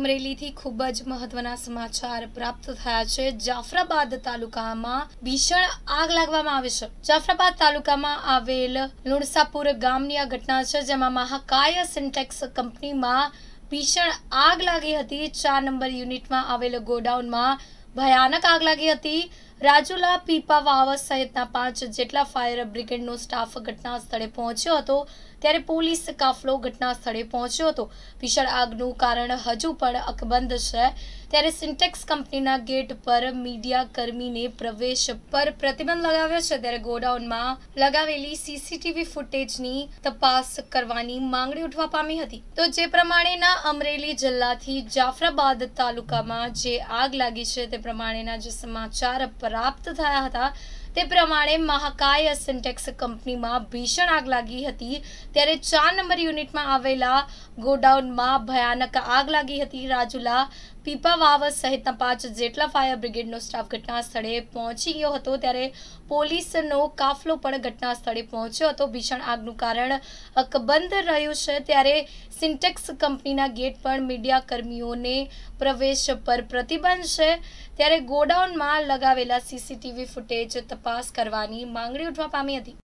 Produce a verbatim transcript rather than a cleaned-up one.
અમરેલીથી ખૂબ જ મહત્વના સમાચાર પ્રાપ્ત થયા છે। જાફરાબાદ તાલુકામાં ભીષણ આગ લાગવામાં આવી છે। જાફરાબાદ તાલુકામાં આવેલ લુણસાપુર ગામની આ ઘટના છે, જેમાં મહાકાય સિન્ટેક્સ કંપનીમાં ભીષણ આગ લાગી હતી। ચાર નંબર યુનિટમાં આવેલ ગોડાઉનમાં ભયાનક આગ લાગી હતી। રાજુલા, પીપા વાવ સહિતના પાંચ જેટલા ફાયર બ્રિગેડનો સ્ટાફ ઘટના સ્થળે પહોંચ્યો હતો, ત્યારે પોલીસ કાફલો ઘટના સ્થળે પહોંચ્યો હતો। ભીષણ આગનું કારણ હજુ પણ અકબંધ છે, ત્યારે સિન્ટેક્સ કંપનીના ગેટ પર મીડિયા કર્મીને પ્રવેશ પર પ્રતિબંધ લગાવ્યો છે। ત્યારે ગોડાઉનમાં લગાવેલી સીસીટીવી ફૂટેજની તપાસ કરવાની માંગણી ઉઠવા પામી હતી। તો જે પ્રમાણેના અમરેલી જિલ્લાથી જાફરાબાદ તાલુકામાં જે આગ લાગી છે, તે પ્રમાણેના જે સમાચાર પ્રાપ્ત થયા હતા તે પ્રમાણે મહાકાય સિન્ટેક્સ કંપનીમાં ભીષણ આગ લાગી હતી, ત્યારે ચાર નંબર યુનિટમાં આવેલા ગોડાઉનમાં ભયાનક આગ લાગી હતી। રાજુલા, પીપા વાવ સહિતના પાંચ જેટલા ફાયર બ્રિગેડનો સ્ટાફ ઘટના સ્થળે પહોંચી ગયો હતો, ત્યારે પોલીસનો કાફલો પણ ઘટના સ્થળે પહોંચ્યો હતો। ભીષણ આગનું કારણ અકબંધ રહ્યું છે, ત્યારે સિન્ટેક્સ કંપનીના ગેટ પર મીડિયા કર્મીઓને પ્રવેશ પર પ્રતિબંધ છે, ત્યારે ગોડાઉનમાં લગાવેલા સીસીટીવી ફૂટેજ તપાસ કરવાની માંગણી ઉઠવા પામી હતી।